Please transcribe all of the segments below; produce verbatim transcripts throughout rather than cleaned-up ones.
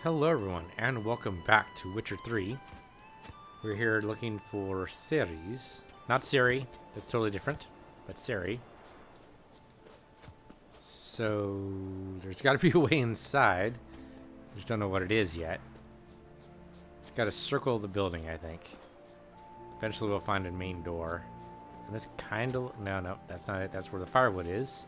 Hello everyone, and welcome back to Witcher three. We're here looking for Cerys. Not Ciri, that's totally different, but Ciri. So, there's got to be a way inside. Just don't know what it is yet. Just got to circle the building, I think. Eventually we'll find a main door. And this kind of... No, no, that's not it. That's where the firewood is.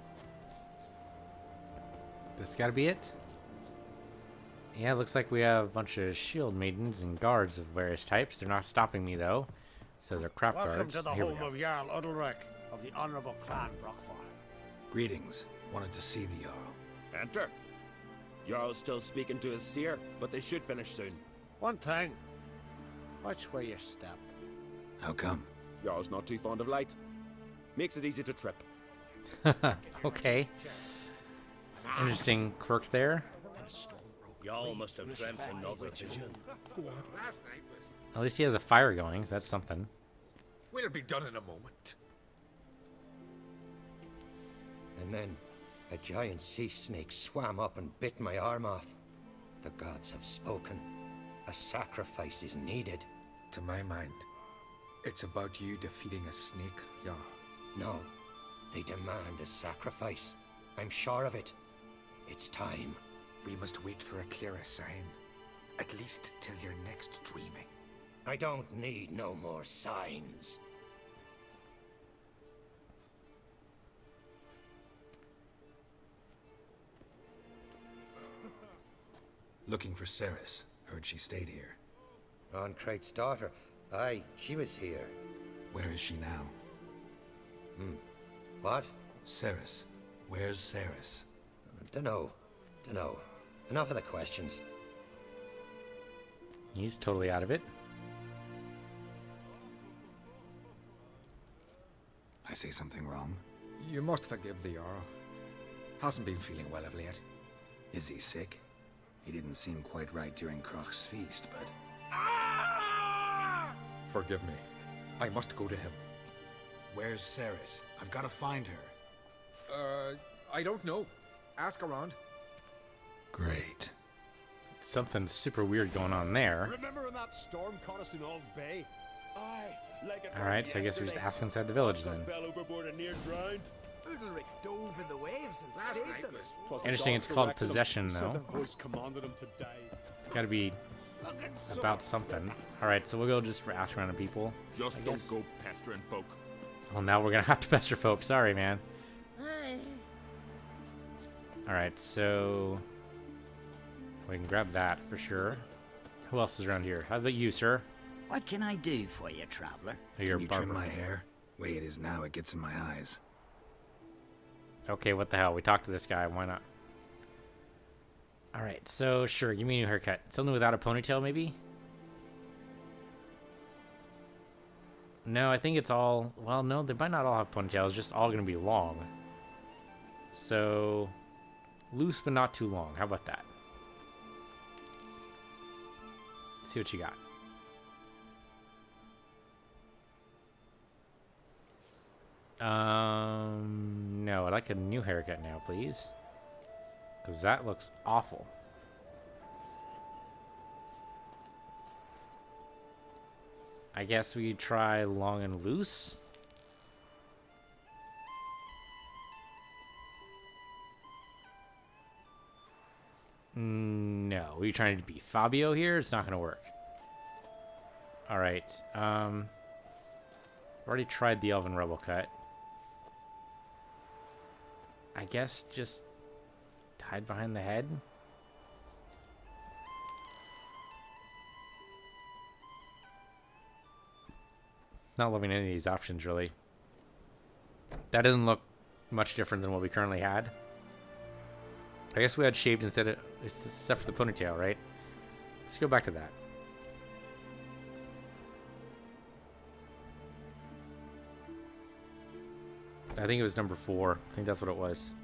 This got to be it? Yeah, it looks like we have a bunch of shield maidens and guards of various types. They're not stopping me, though. So they're crap Welcome guards. to the Here home of Jarl Udalric of the Honourable Clan Brockfire. Greetings. Wanted to see the Jarl. Enter. Jarl's still speaking to his seer, but they should finish soon. One thing. Watch where you step. How come? Jarl's not too fond of light. Makes it easy to trip. Okay. Interesting quirk there. Jarl must have dreamt another vision. At least he has a fire going, so that's something. We'll be done in a moment. And then a giant sea snake swam up and bit my arm off. The gods have spoken. A sacrifice is needed. To my mind, it's about you defeating a snake, Jarl. No, they demand a sacrifice. I'm sure of it. It's time. We must wait for a clearer sign. At least till your next dreaming. I don't need no more signs. Looking for Cerys. Heard she stayed here. On Craig's daughter. Aye, she was here. Where is she now? Hmm. What? Cerys. Where's Cerys? Dunno. Dunno. Enough of the questions. He's totally out of it. I say something wrong? You must forgive the Jarl. Hasn't been feeling well of late. Is he sick? He didn't seem quite right during Croc's feast, but... Forgive me. I must go to him. Where's Cerys? I've got to find her. Uh, I don't know. Ask around. Great. Something super weird going on there. Remember when that storm caught us in Ald's Bay? Aye, like it Alright, so I guess we just ask inside the village then. Fell overboard and near drowned. Udalric dove in the waves and saved them. Interesting, it's called possession, though. Voice commanded him to die. It's gotta be about something. Alright, so we'll go just for ask around to people. Just I don't guess. go pestering folk. Well, now we're gonna have to pester folk. Sorry, man. Alright, so... we can grab that for sure. Who else is around here? How about you, sir? What can I do for you, traveler? Oh, you're Can a you trim barber. my hair? Way it is now, it gets in my eyes. Okay, what the hell? We talked to this guy. Why not? Alright, so sure, give me a new haircut. Something without a ponytail, maybe? No, I think it's all... well, no, they might not all have ponytails. It's just all going to be long. So... loose, but not too long. How about that? Let's see what you got. Um, no, I'd like a new haircut now, please. Because that looks awful. I guess we try long and loose. No, are you trying to be Fabio here? It's not going to work. Alright, um... already tried the Elven Rebel cut. I guess just tied behind the head? Not loving any of these options, really. That doesn't look much different than what we currently had. I guess we had shaved instead of, except for the ponytail, right? Let's go back to that. I think it was number four. I think that's what it was.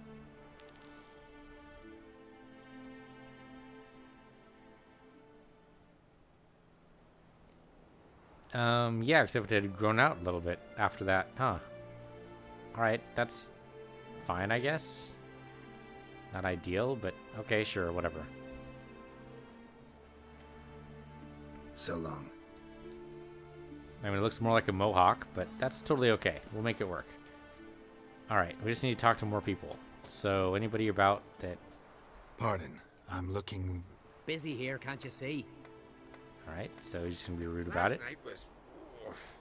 Um, yeah, except it had grown out a little bit after that, huh? Alright, that's fine, I guess. Not ideal, but okay, sure, whatever. So long. I mean, it looks more like a mohawk, but that's totally okay. We'll make it work. Alright, we just need to talk to more people. So, anybody about that... Pardon, I'm looking... Busy here, can't you see? Alright, so you're just gonna be rude about it. Last night was... Oof.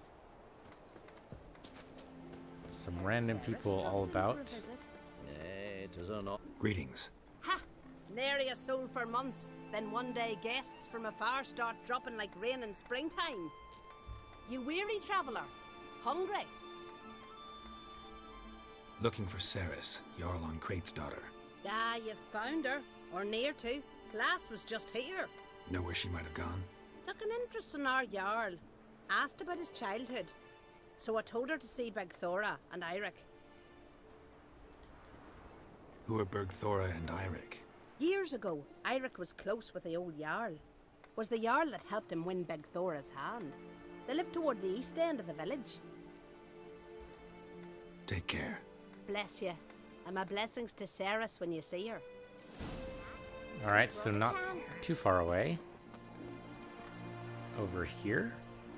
Some random people all about. Nay, it is not. Greetings. Ha! Nary a soul for months. Then one day guests from afar start dropping like rain in springtime. You weary traveller? Hungry? Looking for Cerys, Jarl on Crate's daughter. Ah, you've found her. Or near to. Lass was just here. Know where she might have gone? Took an interest in our Jarl. Asked about his childhood. So I told her to see Begthora and Eirik. Who are Bergthora and Eirik? Years ago, Eirik was close with the old Jarl. Was the Jarl that helped him win Begthora's hand. They lived toward the east end of the village. Take care. Bless you. And my blessings to Cerys when you see her. Alright, so not too far away. Over here.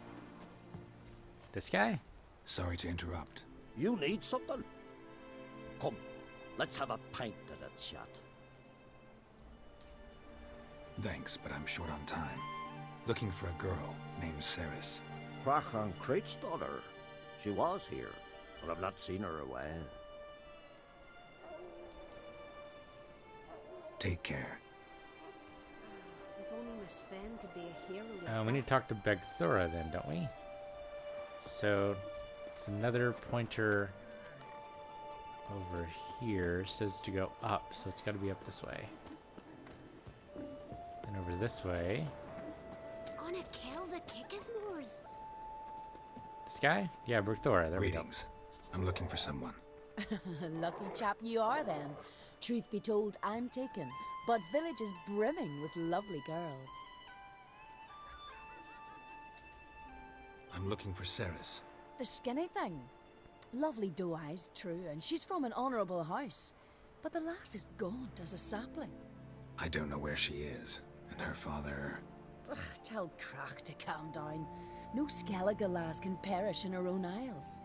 This guy? Sorry to interrupt. You need something? Come, let's have a pint and a chat. Thanks, but I'm short on time. Looking for a girl named Cerys. Crachan Crate's daughter. She was here, but I've not seen her a while. Take care. If only Miss Sven could be a hero like Uh, we need to talk to Begthora then, don't we? So, it's another pointer over here. It says to go up, so it's got to be up this way. And over this way. Gonna kill the Kickismores. This guy? Yeah, Bergthora. There we go. Greetings. I'm looking for someone. Lucky chap you are then. Truth be told, I'm taken, but village is brimming with lovely girls. I'm looking for Cerys. The skinny thing. Lovely doe eyes, true, and she's from an honourable house. But the lass is gaunt as a sapling. I don't know where she is, and her father... Ugh, tell Crach to calm down. No Skellige lass can perish in her own isles.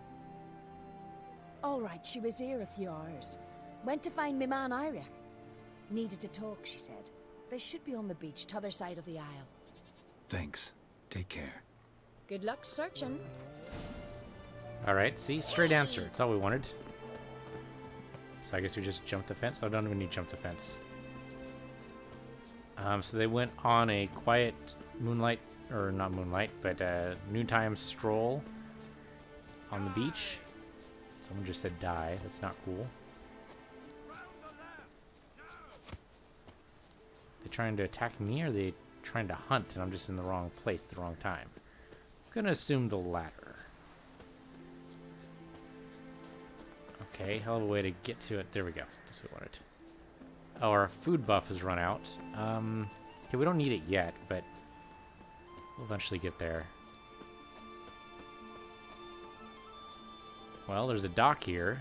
All right, she was here a few hours. Went to find me man Eirik. Needed to talk, she said. They should be on the beach, t'other side of the isle. Thanks. Take care. Good luck searching. Alright, see? Straight answer. It's all we wanted. So I guess we just jumped the fence. Oh, don't even need to jump the fence. Um, so they went on a quiet moonlight, or not moonlight, but uh, noontime stroll on the beach. Someone just said die. That's not cool. They trying to attack me, or are they trying to hunt and I'm just in the wrong place at the wrong time? I'm gonna assume the latter. Okay, hell of a way to get to it. There we go. That's what we wanted. Oh, our food buff has run out. Um, okay, we don't need it yet, but we'll eventually get there. Well, there's a dock here.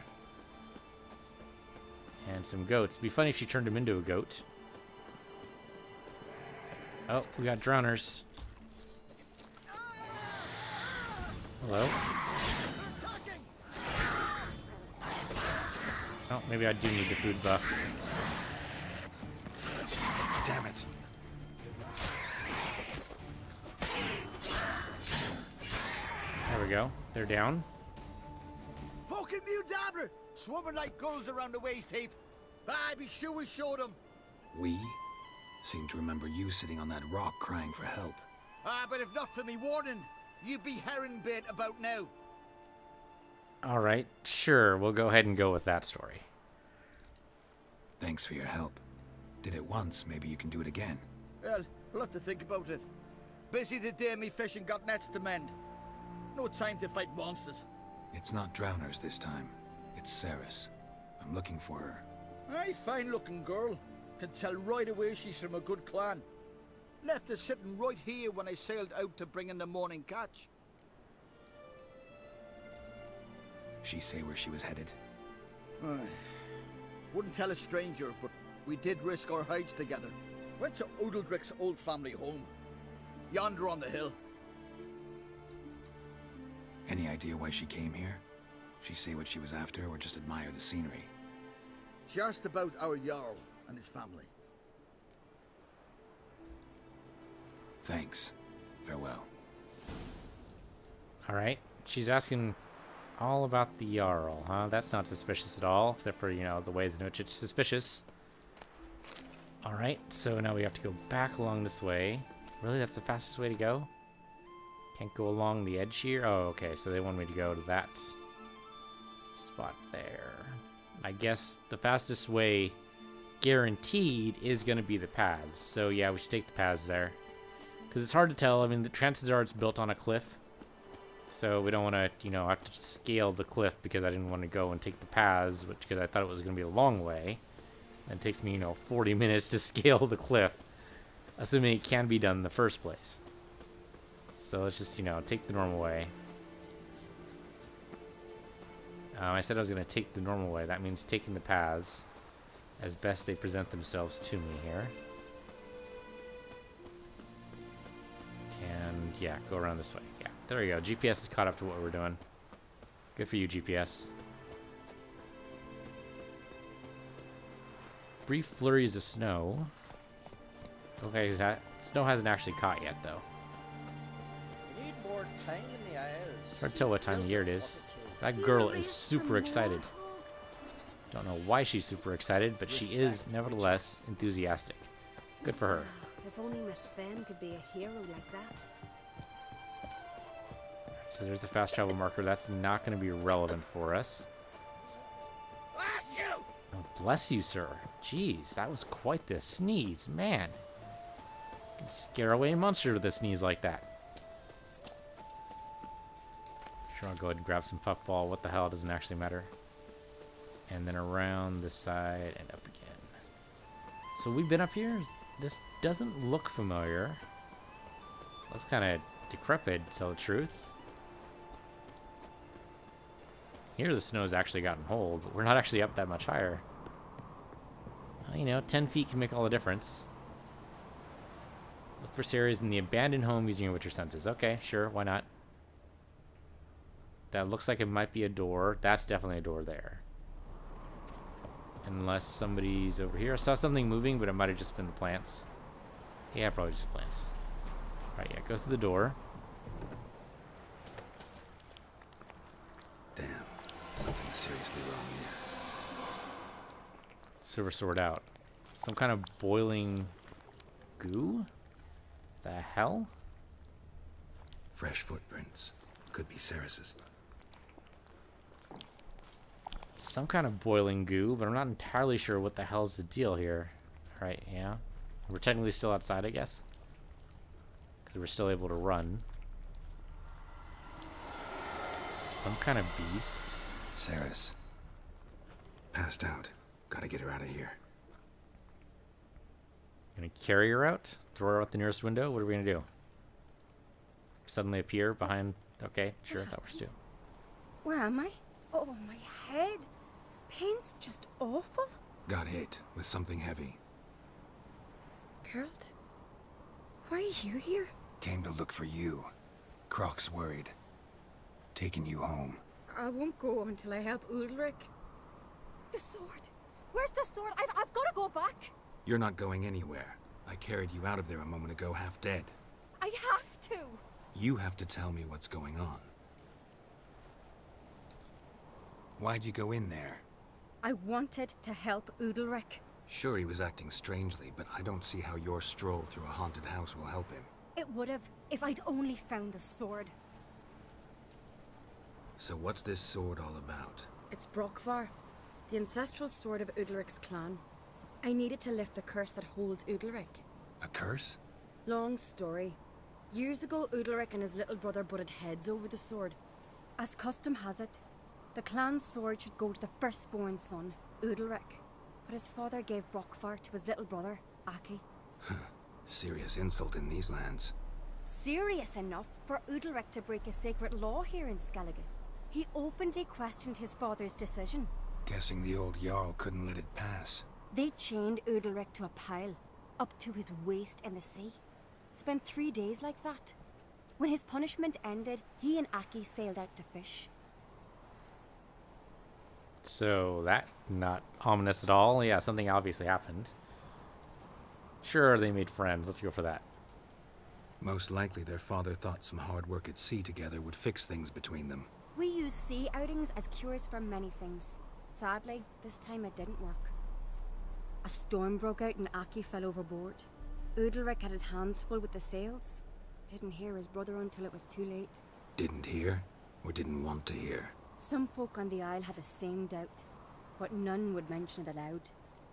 And some goats. It'd be funny if she turned him into a goat. Oh, we got drowners. Hello. Oh, maybe I do need the food buff. Damn it. There we go. They're down. Fucking mute dabbler! Swarming like gulls around the waste heap. I be sure we showed them. We? Seem to remember you sitting on that rock crying for help. Ah, but if not for me warning, you'd be herring bait about now. Alright, sure. We'll go ahead and go with that story. Thanks for your help. Did it once, maybe you can do it again. Well, we'll have to think about it. Busy the day me fishing got nets to mend. No time to fight monsters. It's not drowners this time. It's Cerys. I'm looking for her. Aye, fine looking girl. Can tell right away she's from a good clan. Left her sitting right here when I sailed out to bring in the morning catch. She say where she was headed? Aye. Wouldn't tell a stranger, but we did risk our hides together. Went to Odeldrick's old family home. Yonder on the hill. Any idea why she came here? She say what she was after, or just admire the scenery? She asked about our Jarl and his family. Thanks. Farewell. Alright, she's asking all about the Jarl, huh? That's not suspicious at all, except for, you know, the ways in which it's suspicious. Alright, so now we have to go back along this way. Really? That's the fastest way to go? Can't go along the edge here? Oh, okay, so they want me to go to that spot there. I guess the fastest way, guaranteed, is going to be the paths. So yeah, we should take the paths there. Because it's hard to tell. I mean, the chances are it's built on a cliff. So we don't want to, you know, have to scale the cliff because I didn't want to go and take the paths, which because I thought it was going to be a long way. And it takes me, you know, forty minutes to scale the cliff, assuming it can be done in the first place. So let's just, you know, take the normal way. Um, I said I was going to take the normal way. That means taking the paths as best they present themselves to me here. And yeah, go around this way. Yeah, there we go. G P S is caught up to what we're doing. Good for you, G P S. Brief flurries of snow. Okay, that snow hasn't actually caught yet, though. We need more time in the Isles. Hard to tell what time of year it is. That girl is super excited. Don't know why she's super excited, but she is nevertheless enthusiastic. Good for her. If only Miss Sven could be a hero like that. So there's the fast travel marker. That's not going to be relevant for us. Oh, bless you, sir. Jeez, that was quite the sneeze, man. You can scare away a monster with a sneeze like that. Sure, I'll go ahead and grab some puffball. What the hell? It doesn't actually matter. And then around this side and up again. So we've been up here. This doesn't look familiar. Looks kind of decrepit, to tell the truth. Here the snow's actually gotten hold, but we're not actually up that much higher. Well, you know, ten feet can make all the difference. Look for Cerys in the abandoned home using your Witcher senses. Okay, sure, why not? That looks like it might be a door. That's definitely a door there. Unless somebody's over here. I saw something moving, but it might have just been the plants. Yeah, probably just plants. Alright, yeah, goes to the door. Damn, something seriously wrong here. Silver sword out. Some kind of boiling goo? The hell? Fresh footprints. Could be Cerys's. Some kind of boiling goo, but I'm not entirely sure what the hell's the deal here. Right, yeah. We're technically still outside, I guess. Because we're still able to run. Some kind of beast. Cerys. Passed out. Gotta get her out of here. Gonna carry her out? Throw her out the nearest window? What are we gonna do? Suddenly appear behind... Okay, sure, that works too. Where am I? Oh, my head. Pain's just awful. Got hit with something heavy. Geralt, why are you here? Came to look for you. Croc's worried. Taking you home. I won't go until I help Ulrich. The sword. Where's the sword? I've, I've got to go back. You're not going anywhere. I carried you out of there a moment ago, half dead. I have to. You have to tell me what's going on. Why'd you go in there? I wanted to help Ulrich. Sure, he was acting strangely, but I don't see how your stroll through a haunted house will help him. It would have, if I'd only found the sword. So what's this sword all about? It's Brokvar, the ancestral sword of Udalric's clan. I needed to lift the curse that holds Udalric. A curse? Long story. Years ago, Udalric and his little brother butted heads over the sword. As custom has it, the clan's sword should go to the firstborn son, Udalric. But his father gave Brokvar to his little brother, Aki. Serious insult in these lands. Serious enough for Udalric to break a sacred law here in Skellige. He openly questioned his father's decision. Guessing the old Jarl couldn't let it pass. They chained Udalric to a pile, up to his waist in the sea. Spent three days like that. When his punishment ended, he and Aki sailed out to fish. So that not ominous at all. Yeah, something obviously happened. Sure, they made friends. Let's go for that. Most likely their father thought some hard work at sea together would fix things between them. We use sea outings as cures for many things. Sadly, this time it didn't work. A storm broke out and Aki fell overboard. Udalric had his hands full with the sails. Didn't hear his brother until it was too late. Didn't hear, or didn't want to hear? Some folk on the Isle had the same doubt, but none would mention it aloud.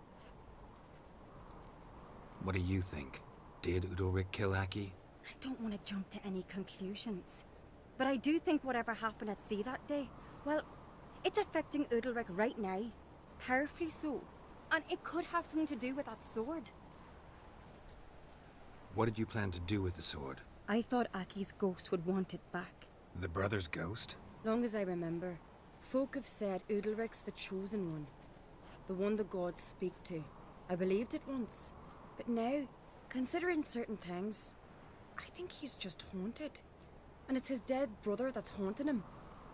What do you think? Did Udalric kill Aki? I don't want to jump to any conclusions, but I do think whatever happened at sea that day, well, it's affecting Udalric right now, powerfully so, and it could have something to do with that sword. What did you plan to do with the sword? I thought Aki's ghost would want it back. The brother's ghost? Long as I remember, folk have said Udalric's the chosen one, the one the gods speak to. I believed it once, but now, considering certain things, I think he's just haunted. And it's his dead brother that's haunting him.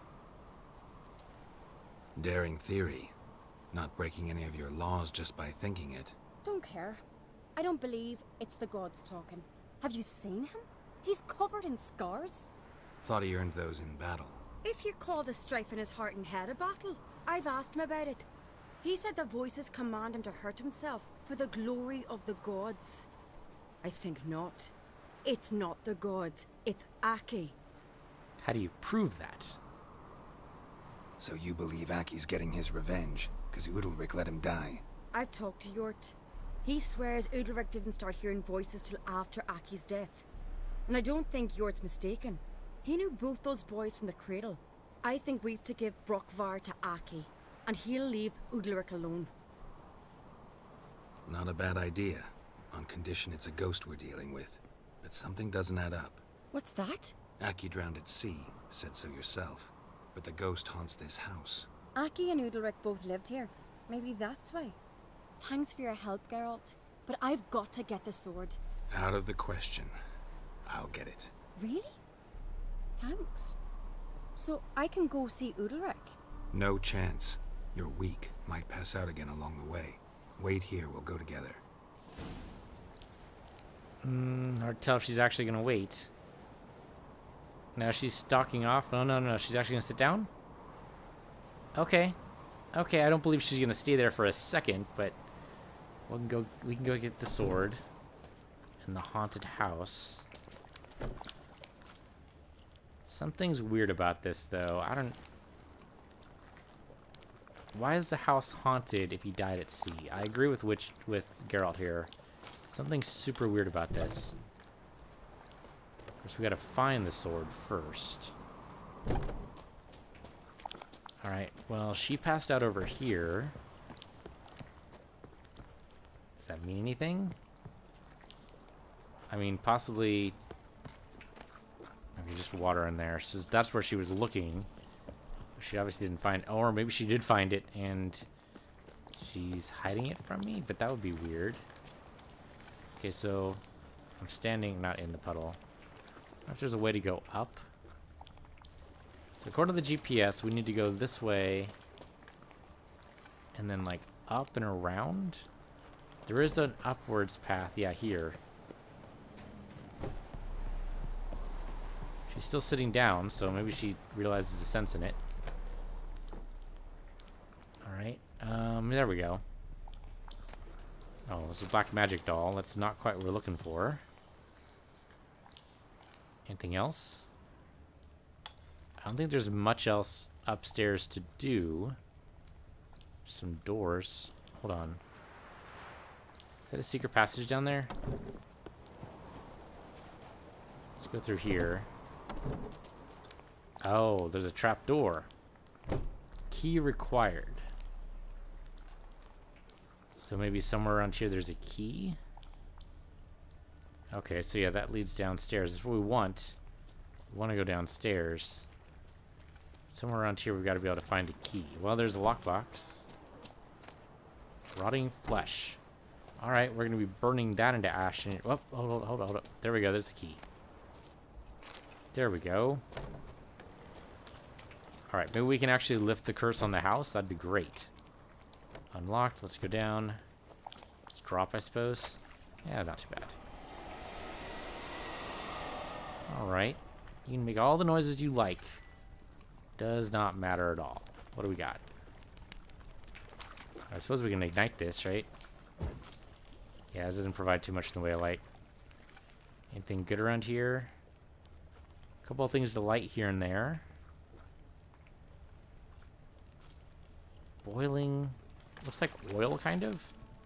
Daring theory. Not breaking any of your laws just by thinking it. Don't care. I don't believe it's the gods talking. Have you seen him? He's covered in scars. Thought he earned those in battle. If you call the strife in his heart and head a battle, I've asked him about it. He said the voices command him to hurt himself for the glory of the gods. I think not. It's not the gods, it's Aki. How do you prove that? So you believe Aki's getting his revenge, because Udalric let him die? I've talked to Yort. He swears Udalric didn't start hearing voices till after Aki's death. And I don't think Yort's mistaken. He knew both those boys from the cradle. I think we've to give Brokvar to Aki, and he'll leave Udalric alone. Not a bad idea, on condition it's a ghost we're dealing with. But something doesn't add up. What's that? Aki drowned at sea, said so yourself. But the ghost haunts this house. Aki and Udalric both lived here. Maybe that's why. Thanks for your help, Geralt. But I've got to get the sword. Out of the question. I'll get it. Really? Thanks. So I can go see Udalric? No chance. You're weak. Might pass out again along the way. Wait here, we'll go together. Hmm, hard to tell if she's actually gonna wait. Now she's stalking off. No, no, no, she's actually gonna sit down? Okay. Okay, I don't believe she's gonna stay there for a second, but we can go we can go get the sword in the haunted house. Something's weird about this though. I don't Why is the house haunted if he died at sea? I agree with which with Geralt here. Something super weird about this. Of course, we gotta find the sword first. Alright, well, she passed out over here. Does that mean anything? I mean, possibly... Okay, just water in there. So that's where she was looking. She obviously didn't find... Or maybe she did find it, and she's hiding it from me? But that would be weird. Okay, so I'm standing not in the puddle. I wonder if there's a way to go up. So according to the G P S, we need to go this way and then like up and around. There is an upwards path, yeah, here. She's still sitting down, so maybe she realizes the sense in it. Alright, um, there we go. Oh, there's a black magic doll. That's not quite what we're looking for. Anything else? I don't think there's much else upstairs to do. Some doors. Hold on. Is that a secret passage down there? Let's go through here. Oh, there's a trap door. Key required. So maybe somewhere around here there's a key? Okay, so yeah, that leads downstairs. That's what we want. We want to go downstairs. Somewhere around here we've got to be able to find a key. Well, there's a lockbox. Rotting flesh. Alright, we're going to be burning that into ash. And, oh, hold on, hold on, hold on. There we go, there's the key. There we go. Alright, maybe we can actually lift the curse on the house. That'd be great. Unlocked, let's go down. Let's drop, I suppose. Yeah, not too bad. Alright. You can make all the noises you like. Does not matter at all. What do we got? I suppose we can ignite this, right? Yeah, it doesn't provide too much in the way of light. Anything good around here? A couple of things to light here and there. Boiling. Looks like oil, kind of.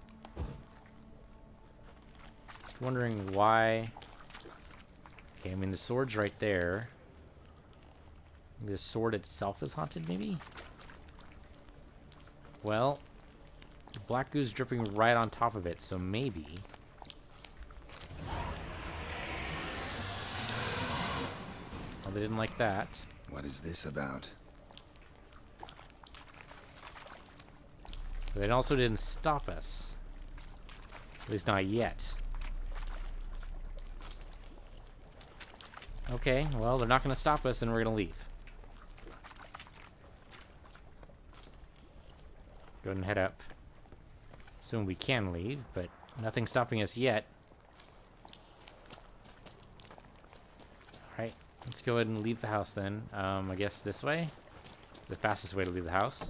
Just wondering why. Okay, I mean, the sword's right there. Maybe the sword itself is haunted, maybe? Well, the black goo's dripping right on top of it, so maybe. Well, they didn't like that. What is this about? But it also didn't stop us. At least not yet. Okay, well, they're not going to stop us, and we're going to leave. Go ahead and head up. Soon we can leave, but nothing's stopping us yet. Alright, let's go ahead and leave the house then. Um, I guess this way? It's the fastest way to leave the house.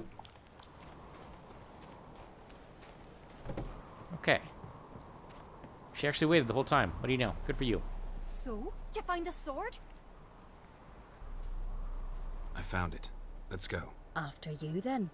Okay. She actually waited the whole time. What do you know? Good for you. So, did you find the sword? I found it. Let's go. After you, then.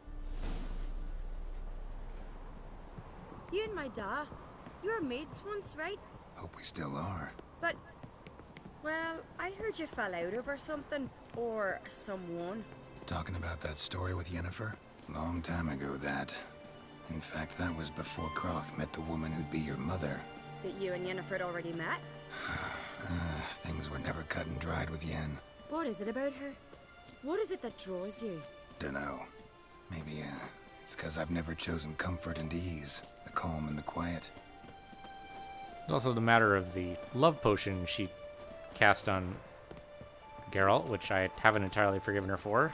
You and my da, you were mates once, right? Hope we still are. But, well, I heard you fell out over something. Or someone. Talking about that story with Yennefer? Long time ago, that. In fact, that was before Croc met the woman who'd be your mother. But you and Yennefer had already met? uh, things were never cut and dried with Yen. What is it about her? What is it that draws you? Dunno. Maybe, uh, it's because I've never chosen comfort and ease. The calm and the quiet. It's also the matter of the love potion she cast on Geralt, which I haven't entirely forgiven her for.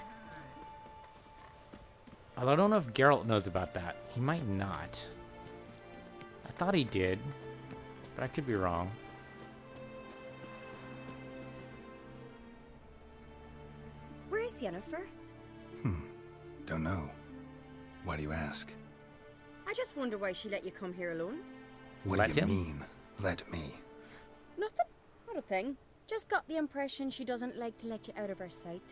Although I don't know if Geralt knows about that. He might not. I thought he did, but I could be wrong. Where's Yennefer? Hmm. Don't know. Why do you ask? I just wonder why she let you come here alone. What Let do you him? mean, let me? Nothing. Not a thing. Just got the impression she doesn't like to let you out of her sight.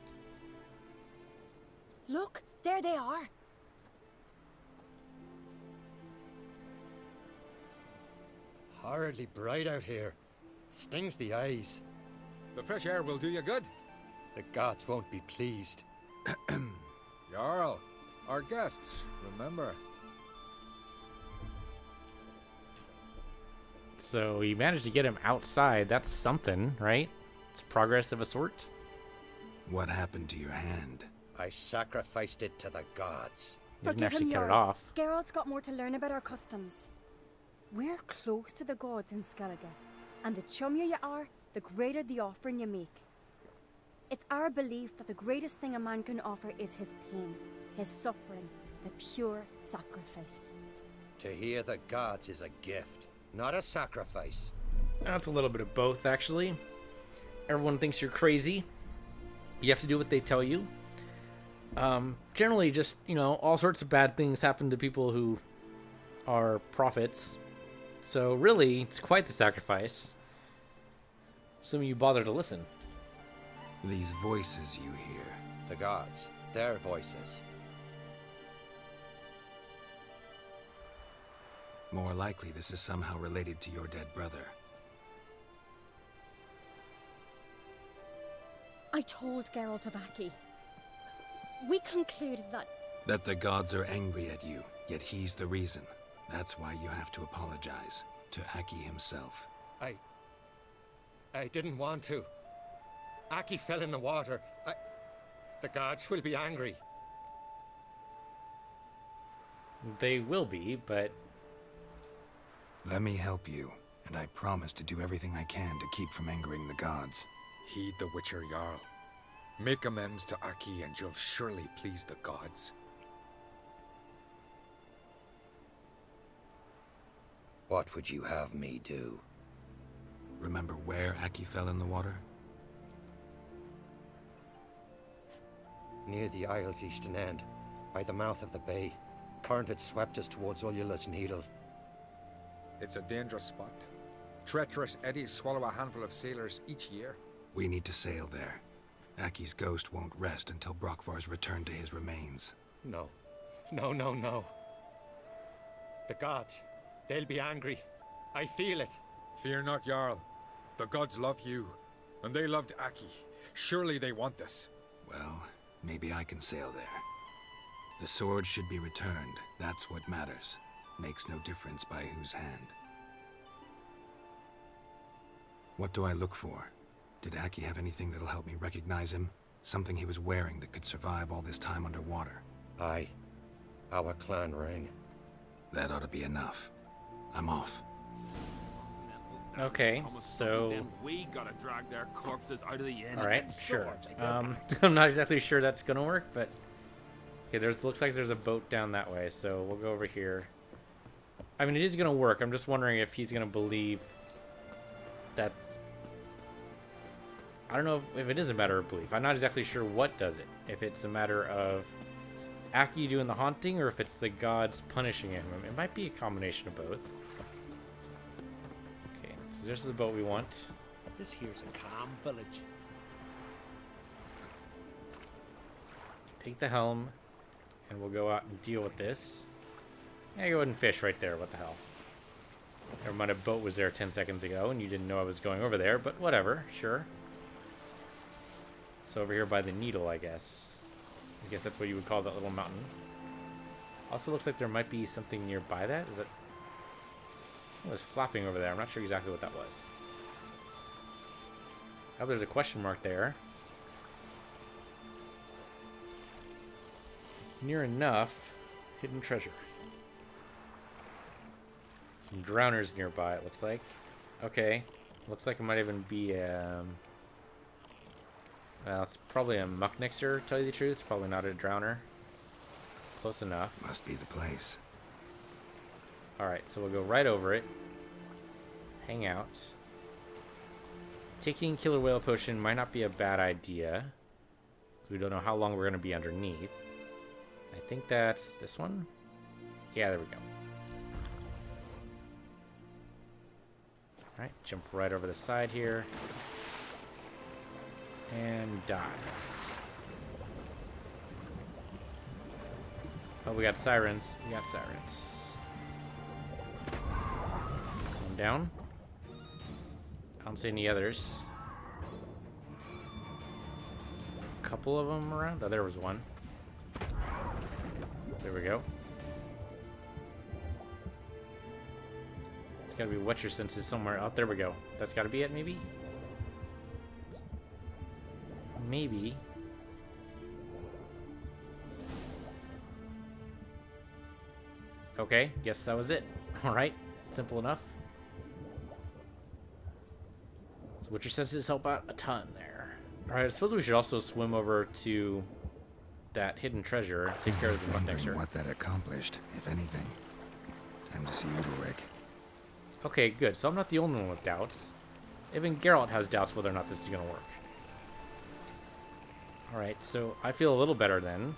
Look, there they are. Horridly bright out here. Stings the eyes. The fresh air will do you good. The gods won't be pleased. Jarl, our guests, remember. So you managed to get him outside. That's something, right? It's progress of a sort. What happened to your hand? I sacrificed it to the gods. You didn't Forgive actually him, cut it Jarl. off. Geralt's got more to learn about our customs. We're close to the gods in Skellige, and the chummier you are, the greater the offering you make. It's our belief that the greatest thing a man can offer is his pain, his suffering, the pure sacrifice. To hear the gods is a gift, not a sacrifice. That's a little bit of both, actually. Everyone thinks you're crazy. You have to do what they tell you. Um, generally, just, you know, all sorts of bad things happen to people who are prophets. So, really, it's quite the sacrifice. Assuming you bother to listen. These voices you hear. The gods, their voices. More likely, this is somehow related to your dead brother. I told Geralt of Aki. We concluded that... That the gods are angry at you, yet he's the reason. That's why you have to apologize to Aki himself. I... I didn't want to. Aki fell in the water. I... The gods will be angry. They will be, but Let me help you, and I promise to do everything I can to keep from angering the gods. Heed the Witcher Jarl. Make amends to Aki and you'll surely please the gods. What would you have me do? Remember where Aki fell in the water? Near the Isle's eastern end, by the mouth of the bay. Current had swept us towards Ullula's Needle. It's a dangerous spot. Treacherous eddies swallow a handful of sailors each year. We need to sail there. Aki's ghost won't rest until Brokvar's returned to his remains. No. No, no, no. The gods, they'll be angry. I feel it. Fear not, Jarl. The gods love you, and they loved Aki. Surely they want this. Well, maybe I can sail there. The sword should be returned. That's what matters. Makes no difference by whose hand. What do I look for? Did Aki have anything that'll help me recognize him? Something he was wearing that could survive all this time underwater? Aye. Our clan ring. That ought to be enough. I'm off. Okay, so... Then we gotta drag their corpses out of the inn. Alright, sure. Um, I'm not exactly sure that's gonna work, but... Okay, there's looks like there's a boat down that way, so we'll go over here. I mean, it is gonna work. I'm just wondering if he's gonna believe that... I don't know if, if it is a matter of belief. I'm not exactly sure what does it. If it's a matter of Aki doing the haunting, or if it's the gods punishing him. It might be a combination of both. Okay, so this is the boat we want. This here's a calm village. Take the helm, and we'll go out and deal with this. Yeah, go ahead and fish right there. What the hell? Never mind, a boat was there ten seconds ago, and you didn't know I was going over there, but whatever, sure. So over here by the needle, I guess. I guess that's what you would call that little mountain. Also looks like there might be something nearby that. Is it? Something was flapping over there. I'm not sure exactly what that was. Oh, there's a question mark there. Near enough. Hidden treasure. Some drowners nearby, it looks like. Okay. Looks like it might even be, um... well, it's probably a mucknixer, to tell you the truth. It's probably not a drowner. Close enough. Must be the place. Alright, so we'll go right over it. Hang out. Taking killer whale potion might not be a bad idea. We don't know how long we're going to be underneath. I think that's this one. Yeah, there we go. Alright, jump right over the side here. And die. Oh, we got sirens. We got sirens. One down. I don't see any others. A couple of them around. Oh, there was one. There we go. It's gotta be wet your senses somewhere. Oh, there we go. That's gotta be it, maybe? Maybe. Okay, guess that was it. Alright, simple enough. So wet your senses help out a ton there. Alright, I suppose we should also swim over to that hidden treasure, take care of the mucknixer. What that accomplished, if anything. Time to see Udalric. Okay, good. So I'm not the only one with doubts. Even Geralt has doubts whether or not this is going to work. Alright, so I feel a little better then.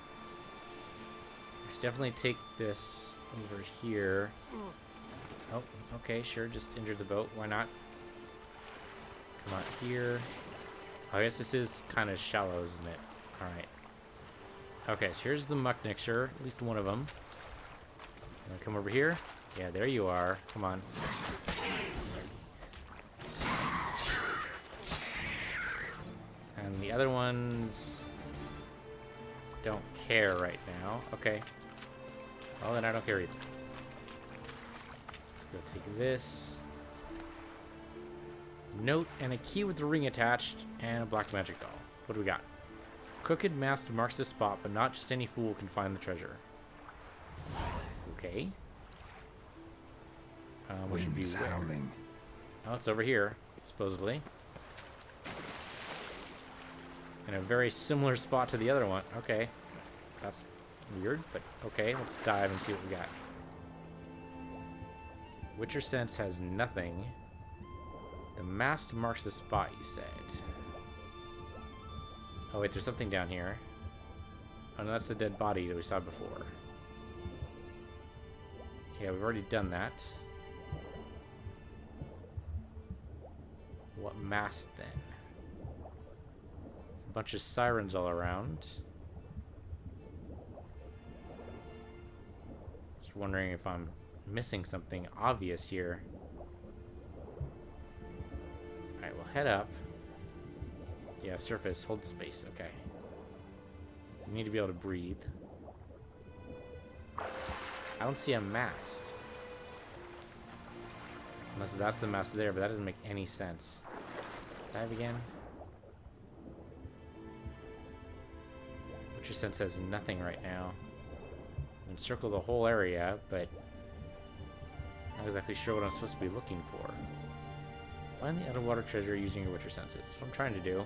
I should definitely take this over here. Oh, okay, sure. Just injure the boat. Why not? Come out here. I guess this is kind of shallow, isn't it? Alright. Okay, so here's the mucknixer. At least one of them. Come over here. Yeah, there you are. Come on. And the other ones don't care right now. Okay. Well, then I don't care either. Let's go take this. Note and a key with the ring attached and a black magic doll. What do we got? Crooked Mask marks the spot, but not just any fool can find the treasure. Okay. Um, which would be Winds where? howling. Oh, it's over here, supposedly. In a very similar spot to the other one. Okay. That's weird, but okay. Let's dive and see what we got. Witcher Sense has nothing. The mast marks the spot, you said. Oh, wait, there's something down here. Oh, no, that's the dead body that we saw before. Yeah, we've already done that. What mast, then? A bunch of sirens all around. Just wondering if I'm missing something obvious here. Alright, we'll head up. Yeah, surface, hold space, okay. You need to be able to breathe. I don't see a mast. Unless that's the mast there, but that doesn't make any sense. Dive again. Witcher Sense says nothing right now. I can circle the whole area, but not exactly sure what I'm supposed to be looking for. Find the underwater treasure using your Witcher Senses. That's what I'm trying to do.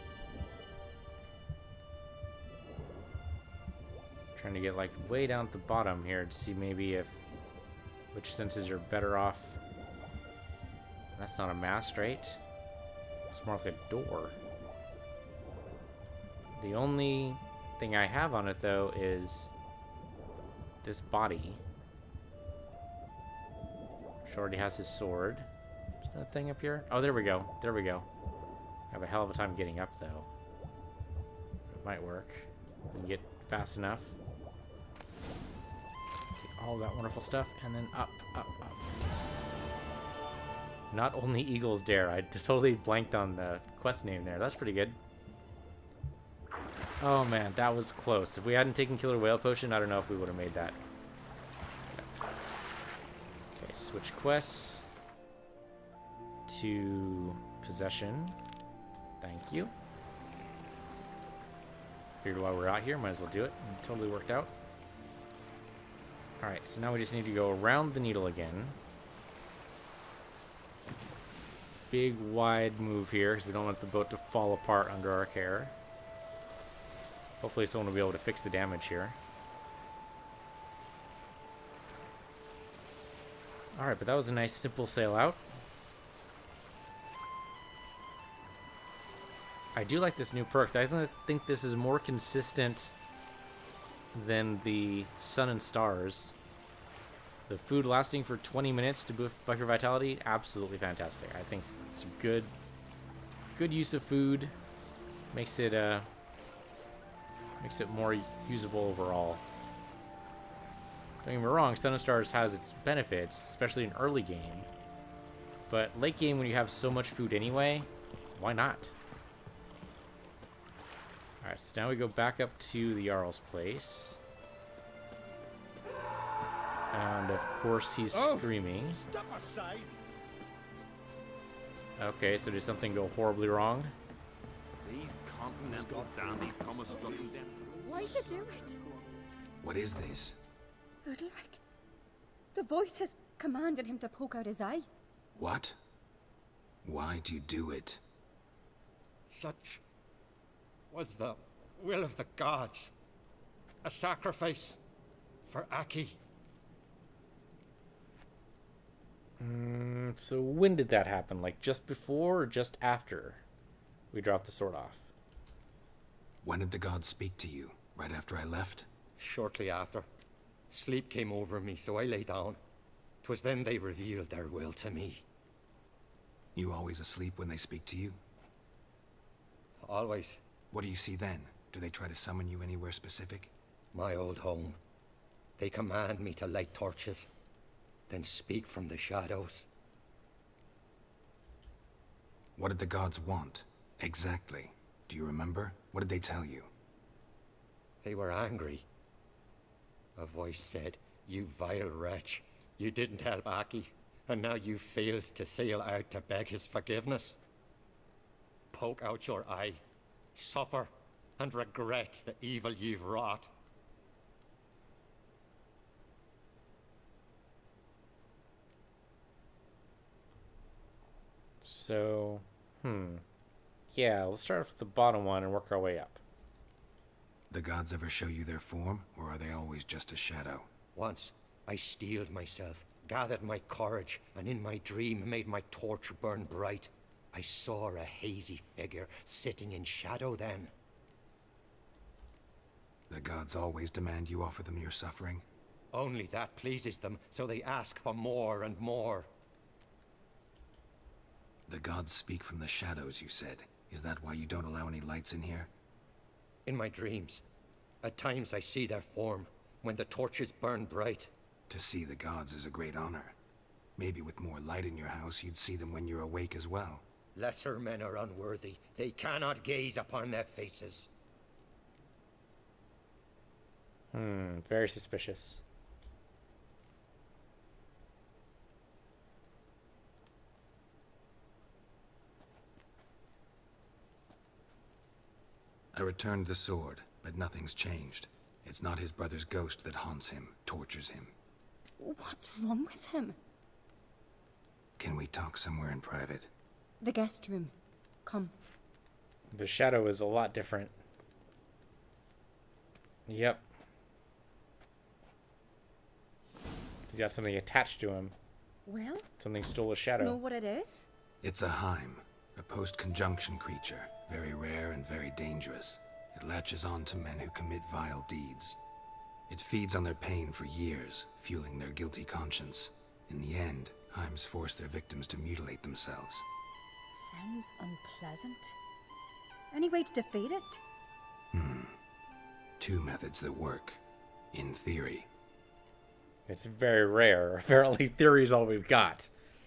Trying to get like way down at the bottom here to see maybe if Witcher Senses are better off. That's not a mast, right? It's more like a door. The only thing I have on it though is this body. Which already has his sword. Is that thing up here? Oh, there we go. There we go. I have a hell of a time getting up though. It might work. We can get fast enough. Take all that wonderful stuff and then up, up, up. Not only eagles dare. I totally blanked on the quest name there. That's pretty good. Oh man, that was close. If we hadn't taken Killer Whale Potion, I don't know if we would have made that. Okay, switch quests to Possession. Thank you. Figured while we're out here, might as well do it. It totally worked out. Alright, so now we just need to go around the needle again. Big, wide move here, because we don't want the boat to fall apart under our care. Hopefully someone will be able to fix the damage here. Alright, but that was a nice, simple sail out. I do like this new perk. I think this is more consistent than the Sun and Stars. The food lasting for twenty minutes to boost your vitality, absolutely fantastic. I think it's a good, good use of food. Makes it uh, makes it more usable overall. Don't get me wrong, Sun and Stars has its benefits, especially in early game. But late game, when you have so much food anyway, why not? Alright, so now we go back up to the Jarl's place. And of course he's oh, screaming. Step aside. Okay, so did something go horribly wrong? These continental dandies come a struggling down. Why'd you do it? What is this? Udalric. The voice has commanded him to poke out his eye. What? Why'd you do it? Such was the will of the gods. A sacrifice for Aki. Mm, so when did that happen? Like just before or just after we dropped the sword off? When did the gods speak to you? Right after I left? Shortly after. Sleep came over me, so I lay down. 'Twas then they revealed their will to me. You always asleep when they speak to you? Always. What do you see then? Do they try to summon you anywhere specific? My old home. They command me to light torches, then speak from the shadows. What did the gods want? Exactly. Do you remember? What did they tell you? They were angry. A voice said, "You vile wretch. You didn't help Aki, and now you failed to sail out to beg his forgiveness. Poke out your eye, suffer, and regret the evil you've wrought." So, hmm. Yeah, let's start with the bottom one and work our way up. The gods ever show you their form, or are they always just a shadow? Once, I steeled myself, gathered my courage, and in my dream made my torch burn bright. I saw a hazy figure sitting in shadow then. The gods always demand you offer them your suffering? Only that pleases them, so they ask for more and more. The gods speak from the shadows, you said. Is that why you don't allow any lights in here? In my dreams, at times I see their form, when the torches burn bright. To see the gods is a great honor. Maybe with more light in your house, you'd see them when you're awake as well. Lesser men are unworthy. They cannot gaze upon their faces. Hmm, very suspicious. I returned the sword, but nothing's changed. It's not his brother's ghost that haunts him, tortures him. What's wrong with him? Can we talk somewhere in private? The guest room. Come. The shadow is a lot different. Yep. He's got something attached to him. Well? Something stole his shadow. Know what it is? It's a Heim, a post-conjunction creature. Very rare and very dangerous. It latches on to men who commit vile deeds. It feeds on their pain for years, fueling their guilty conscience. In the end, Heims force their victims to mutilate themselves. Sounds unpleasant. Any way to defeat it? Hmm. Two methods that work. In theory. It's very rare. Apparently, theory is all we've got.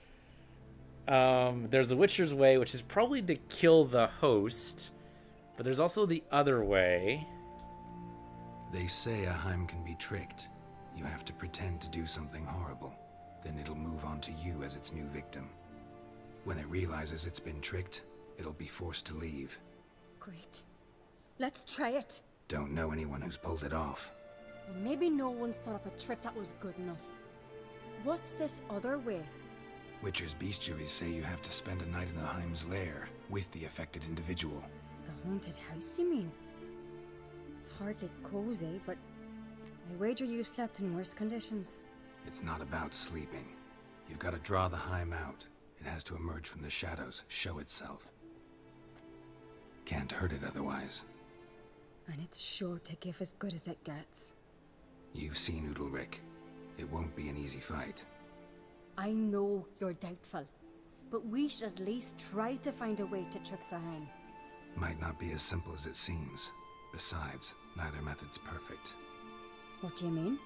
Um, there's the Witcher's way, which is probably to kill the host. But there's also the other way. They say a Heim can be tricked. You have to pretend to do something horrible. Then it'll move on to you as its new victim. When it realizes it's been tricked, it'll be forced to leave. Great. Let's try it. Don't know anyone who's pulled it off. Maybe no one's thought up a trick that was good enough. What's this other way? Witcher's bestiaries say you have to spend a night in the Heim's lair with the affected individual. The haunted house, you mean? It's hardly cozy, but I wager you've slept in worse conditions. It's not about sleeping. You've got to draw the Heim out. It has to emerge from the shadows, show itself. Can't hurt it otherwise. And it's sure to give as good as it gets. You've seen Udalryk. It won't be an easy fight. I know you're doubtful, but we should at least try to find a way to trick the Heim. Might not be as simple as it seems. Besides, neither method's perfect. What do you mean?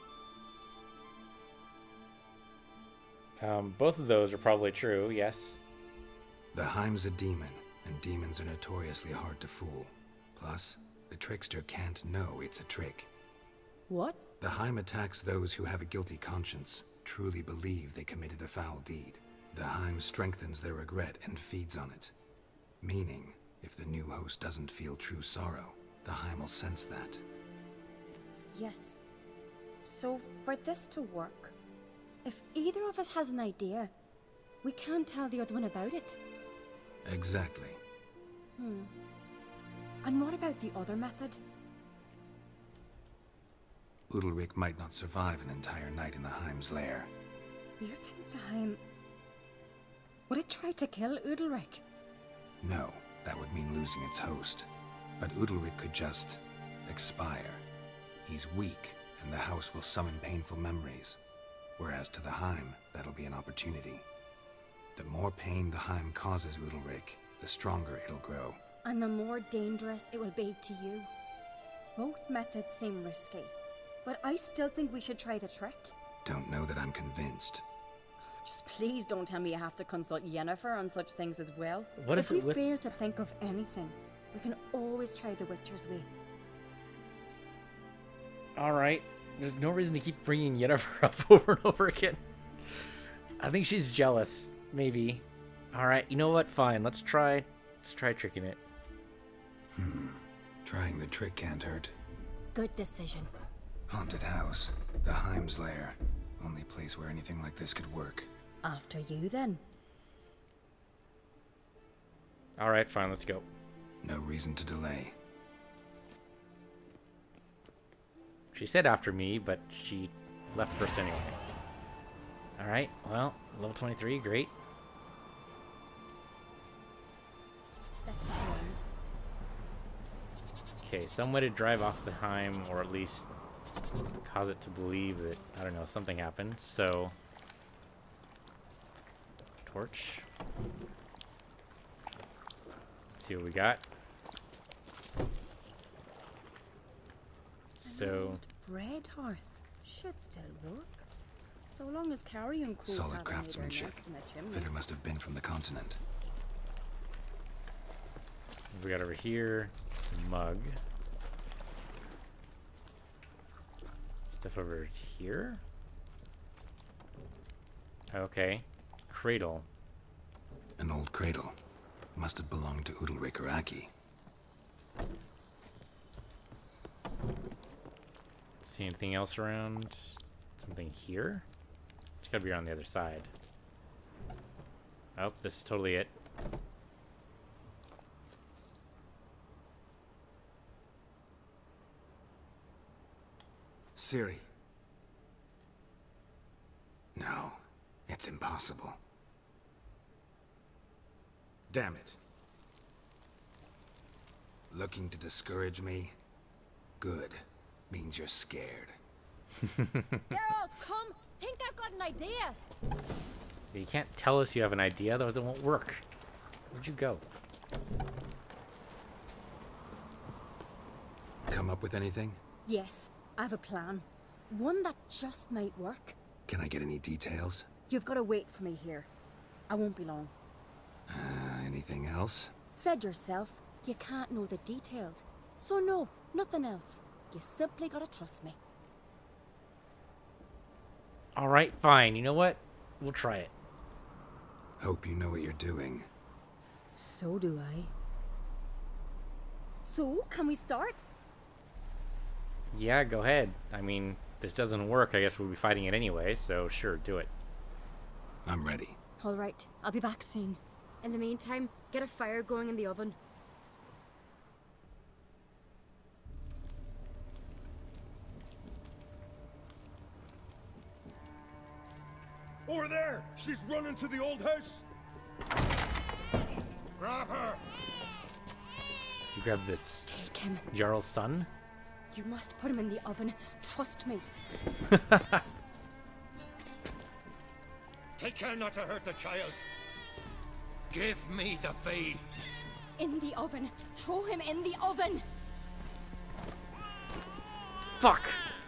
Um, both of those are probably true, yes. The Heim's a demon, and demons are notoriously hard to fool. Plus, the trickster can't know it's a trick. What? The Heim attacks those who have a guilty conscience, truly believe they committed a foul deed. The Heim strengthens their regret and feeds on it. Meaning, if the new host doesn't feel true sorrow, the Heim will sense that. Yes. So, for this to work, if either of us has an idea, we can't tell the other one about it. Exactly. Hmm. And what about the other method? Udalryk might not survive an entire night in the Heim's lair. You think the Heim... would it try to kill Udalryk? No, that would mean losing its host. But Udalryk could just... expire. He's weak, and the house will summon painful memories. Whereas to the Heim, that'll be an opportunity. The more pain the Heim causes Udalryk, the stronger it'll grow. And the more dangerous it will be to you. Both methods seem risky, but I still think we should try the trick. Don't know that I'm convinced. Just please don't tell me you have to consult Yennefer on such things as well. What is if it we with... fail to think of anything, we can always try the Witcher's way. Alright. There's no reason to keep bringing Yennefer up over and over again. I think she's jealous. Maybe. Alright, you know what? Fine. Let's try... Let's try tricking it. Hmm. Trying the trick can't hurt. Good decision. Haunted house. The Heim's lair. Only place where anything like this could work. After you, then. Alright, fine, let's go. No reason to delay. She said after me, but she left first anyway. Alright, well, level twenty-three, great. Okay, some way to drive off the Heim, or at least cause it to believe that, I don't know, something happened. So, torch. Let's see what we got. So, bread hearth should still work. So long as carrion crows solid haven't made their craftsmanship. nest in the chimney. Fitter must have been from the continent. what we got over here, some mug. Stuff over here. Okay, cradle. An old cradle. Must have belonged to Udalric or Aki. See anything else around? Something here? It's gotta be around the other side. Oh, this is totally it. Cerys. No, it's impossible. Damn it. Looking to discourage me? Good. Means you're scared. Geralt, come! Think I've got an idea! You can't tell us you have an idea, otherwise it won't work. Where'd you go? Come up with anything? Yes, I have a plan. One that just might work. Can I get any details? You've got to wait for me here. I won't be long. Uh, anything else? Said yourself, you can't know the details. So no, nothing else. You simply gotta trust me. Alright, fine. You know what? We'll try it. Hope you know what you're doing. So do I. So, can we start? Yeah, go ahead. I mean, this doesn't work. I guess we'll be fighting it anyway, so sure, do it. I'm ready. Alright, I'll be back soon. In the meantime, get a fire going in the oven. Over there! She's running to the old house! Grab her! You grab this. Take him. Jarl's son? You must put him in the oven. Trust me. Take care not to hurt the child. Give me the babe. In the oven. Throw him in the oven. Fuck!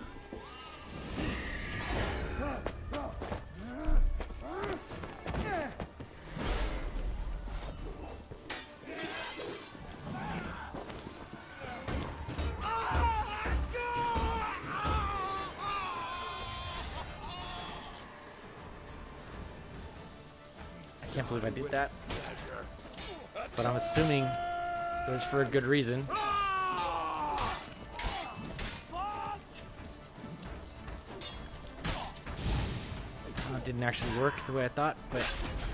I can't believe I did that. But I'm assuming it was for a good reason. Oh, it didn't actually work the way I thought, but...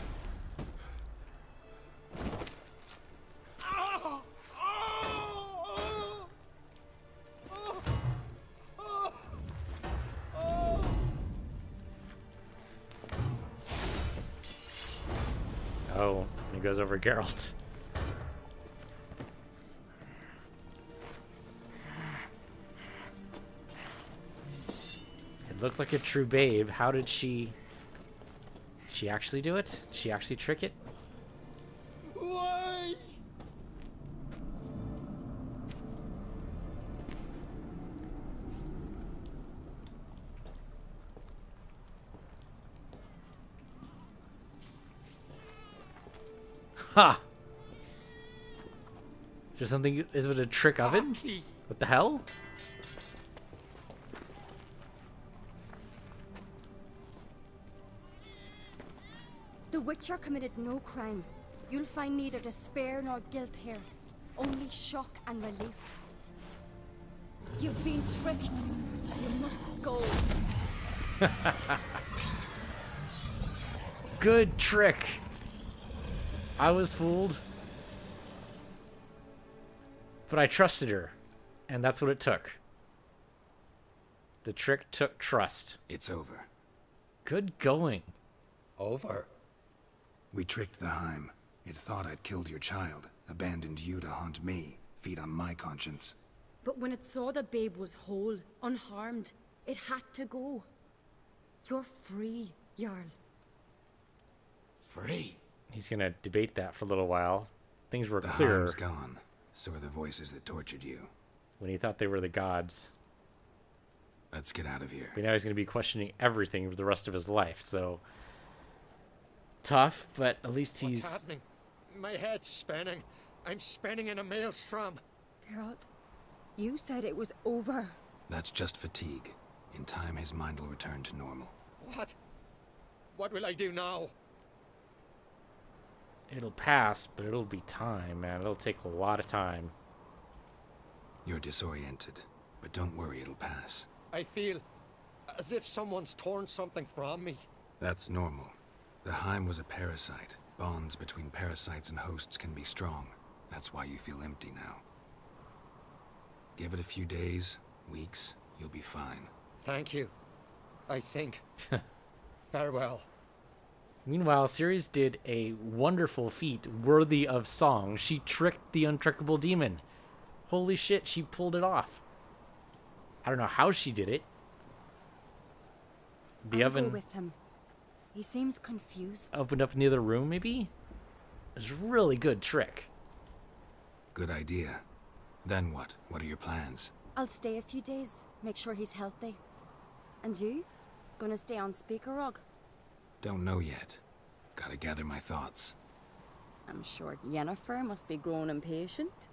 Oh, he goes over Geralt. It looked like a true babe. How did she... Did she actually do it? Did she actually trick it? Why? Ha! Is there something? Is it a trick oven? What the hell? The Witcher committed no crime. You'll find neither despair nor guilt here. Only shock and relief. You've been tricked. You must go. Good trick. I was fooled. But I trusted her, and that's what it took. The trick took trust. It's over. Good going. Over? We tricked the Heim. It thought I'd killed your child, abandoned you to haunt me, feed on my conscience. But when it saw the babe was whole, unharmed, it had to go. You're free, Jarl. Free? He's gonna debate that for a little while. Things were the clearer. Heim's gone. So are the voices that tortured you. When he thought they were the gods. Let's get out of here. But now he's gonna be questioning everything for the rest of his life, so... Tough, but at least he's... What's happening? My head's spinning. I'm spinning in a maelstrom. Geralt, you said it was over. That's just fatigue. In time, his mind will return to normal. What? What will I do now? It'll pass, but it'll be time, man. It'll take a lot of time. You're disoriented, but don't worry, it'll pass. I feel as if someone's torn something from me. That's normal. The Heim was a parasite. Bonds between parasites and hosts can be strong. That's why you feel empty now. Give it a few days, weeks, you'll be fine. Thank you. I think. Farewell. Meanwhile, Cerys did a wonderful feat worthy of song. She tricked the untrickable demon. Holy shit, she pulled it off. I don't know how she did it. The I'll oven go with him. He seems confused. Opened up in the other room, maybe? It was a really good trick. Good idea. Then what? What are your plans? I'll stay a few days, make sure he's healthy. And you? Gonna stay on Speaker Rog? Don't know yet. Gotta gather my thoughts. I'm sure Yennefer must be growing impatient.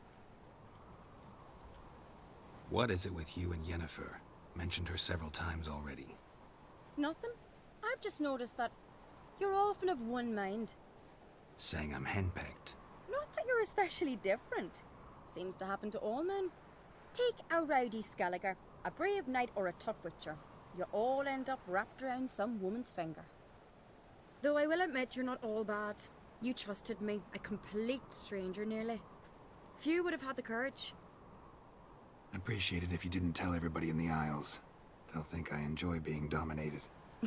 What is it with you and Yennefer? Mentioned her several times already. Nothing. I've just noticed that you're often of one mind. Saying I'm henpecked. Not that you're especially different. Seems to happen to all men. Take a rowdy Skelliger, a brave knight or a tough witcher. You all end up wrapped around some woman's finger. Though I will admit you're not all bad. You trusted me, a complete stranger nearly. Few would have had the courage. I'd appreciate it if you didn't tell everybody in the Isles. They'll think I enjoy being dominated.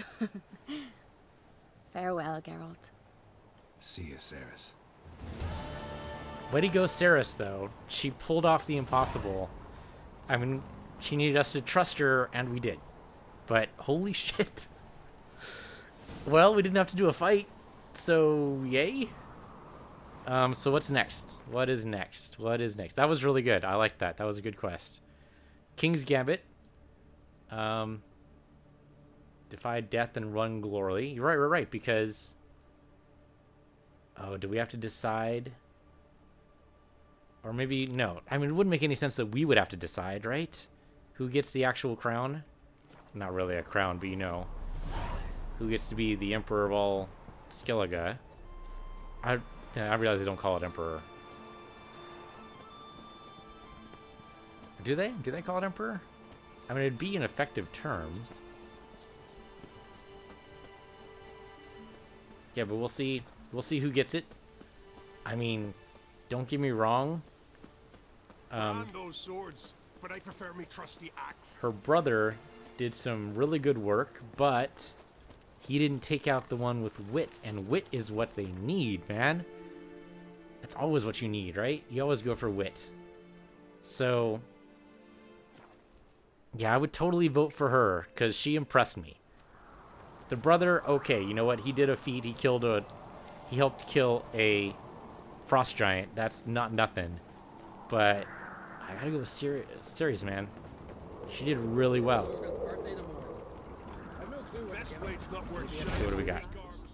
Farewell, Geralt. See you, Cerys. Way to go, Cerys, though. She pulled off the impossible. I mean, she needed us to trust her, and we did. But holy shit. Well, we didn't have to do a fight, so yay. Um, so what's next? What is next? What is next? That was really good. I like that. That was a good quest. King's Gambit. Um, defy death and run glory. You're right, right, right, because... Oh, do we have to decide? Or maybe, no. I mean, it wouldn't make any sense that we would have to decide, right? Who gets the actual crown? Not really a crown, but you know. Who gets to be the Emperor of all Skellige? I, I realize they don't call it Emperor. Do they? Do they call it Emperor? I mean, it'd be an effective term. Yeah, but we'll see. We'll see who gets it. I mean, don't get me wrong. Um, those swords, but I prefer me trusty axe. Her brother did some really good work, but he didn't take out the one with wit, and wit is what they need, man. That's always what you need, right? You always go for wit. So, yeah, I would totally vote for her, because she impressed me. The brother, okay, you know what? He did a feat. He killed a... He helped kill a frost giant. That's not nothing. But I gotta go with Cerys, Cerys, man. She did really well. What do we got?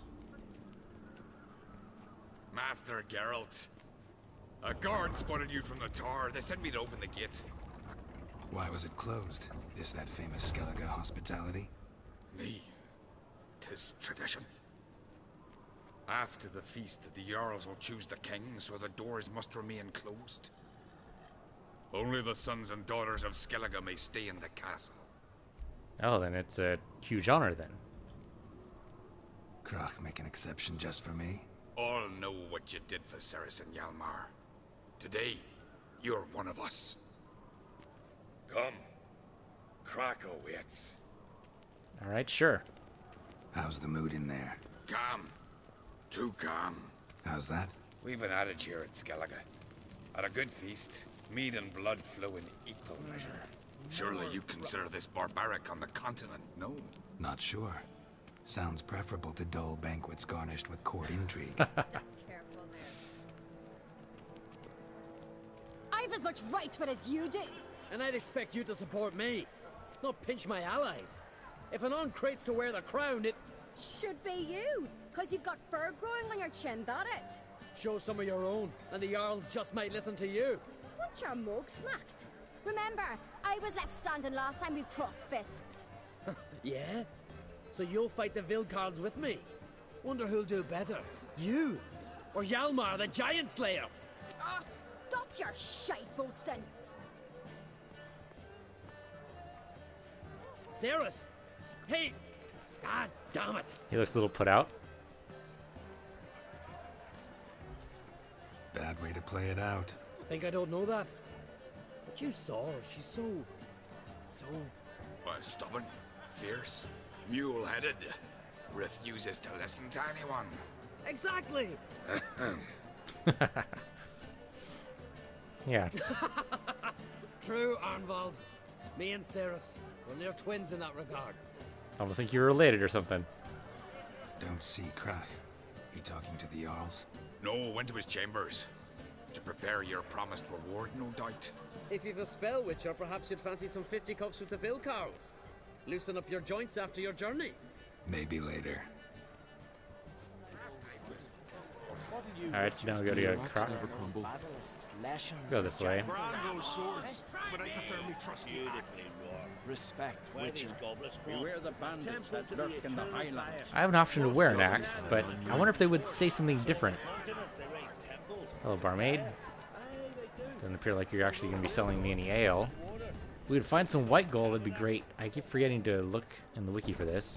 Master Geralt. A guard spotted you from the tower. They sent me to open the gate. Why was it closed? Is that famous Skellige hospitality? Me. 'Tis tradition. After the feast, the Jarls will choose the king, so the doors must remain closed. Only the sons and daughters of Skellige may stay in the castle. Oh, then it's a huge honor, then. Krach make an exception just for me? All know what you did for Cerys and Hjalmar. Today, You're one of us. Come. Krakow waits. All right, sure. How's the mood in there? Calm. Too calm. How's that? We've an adage here at Skellige. At a good feast, mead and blood flow in equal measure. Surely you consider this barbaric on the continent, no? Not sure. Sounds preferable to dull banquets garnished with court intrigue. I've as much right to it as you do. And I'd expect you to support me, not pinch my allies. If an uncrate's to wear the crown, it should be you, because you've got fur growing on your chin, that it? Show some of your own, and the Jarls just might listen to you. Want your mug smacked? Remember, I was left standing last time we crossed fists. Yeah? So you'll fight the Vilcards with me? Wonder who'll do better, you or Hjalmar the Giant Slayer? Ah, oh, stop your shite boasting. Cerys! Hey! God damn it! He looks a little put out. Bad way to play it out. Think I don't know that? But you saw her. She's so... so... Well, stubborn, fierce, mule-headed. Refuses to listen to anyone. Exactly! Yeah. True, Arnvald. Me and Cerys, we're near twins in that regard. Almost think you're related or something. Don't see Krak. He talking to the Jarls? No, went to his chambers. To prepare your promised reward, no doubt. If you've a spell witcher, perhaps you'd fancy some fisticuffs with the Vilcarls. Loosen up your joints after your journey. Maybe later. Alright, so now we gotta go to Krak. Go this way. But I prefer me trusty axe. Respect, Witcher. Beware the bandits that lurk in the highlands. I have an option to wear an axe, but I wonder if they would say something different. Hello, barmaid. Doesn't appear like you're actually going to be selling me any ale. If we would find some white gold, it'd be great. I keep forgetting to look in the wiki for this.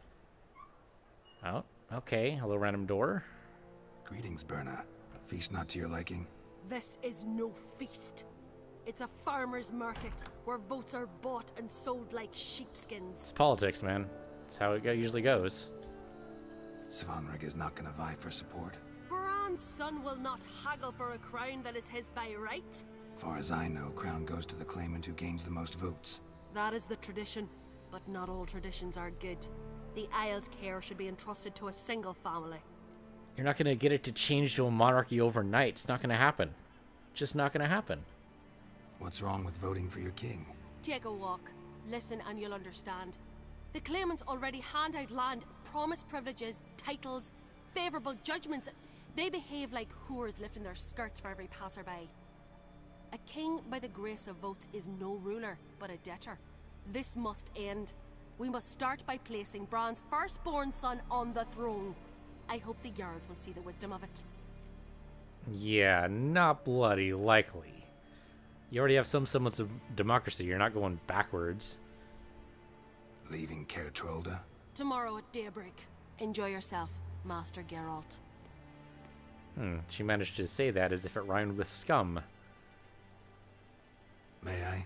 Oh, okay. Hello, random door. Greetings, Berna. Feast not to your liking? This is no feast. It's a farmer's market where votes are bought and sold like sheepskins. It's politics, man. That's how it usually goes. Svanrig is not going to vie for support. Bran's son will not haggle for a crown that is his by right. Far as I know, crown goes to the claimant who gains the most votes. That is the tradition, but not all traditions are good. The Isle's care should be entrusted to a single family. You're not going to get it to change to a monarchy overnight. It's not going to happen. Just not going to happen. What's wrong with voting for your king? Take a walk. Listen and you'll understand. The claimants already hand out land, promise privileges, titles, favourable judgments. They behave like whores lifting their skirts for every passerby. A king by the grace of votes is no ruler, but a debtor. This must end. We must start by placing Bran's firstborn son on the throne. I hope the Jarls will see the wisdom of it. Yeah, not bloody likely. You already have some semblance of democracy. You're not going backwards. Leaving Caer Trolda? Tomorrow at daybreak. Enjoy yourself, Master Geralt. Hmm, she managed to say that as if it rhymed with scum. May I?